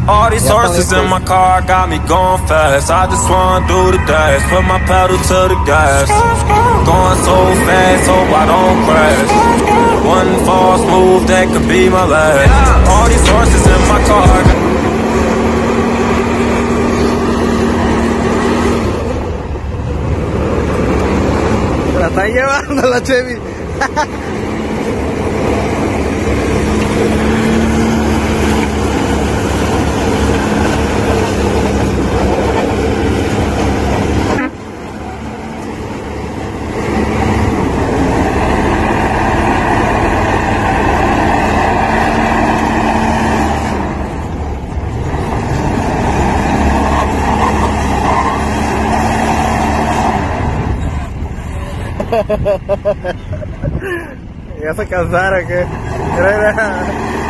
All these horses in my car got me going fast. I just wanna do the dash, put my pedal to the gas. Going so fast, hope I don't crash. One false move, that could be my last. All these horses in my car. Se la está llevando la Chevy. ¿Ya se cansaron que?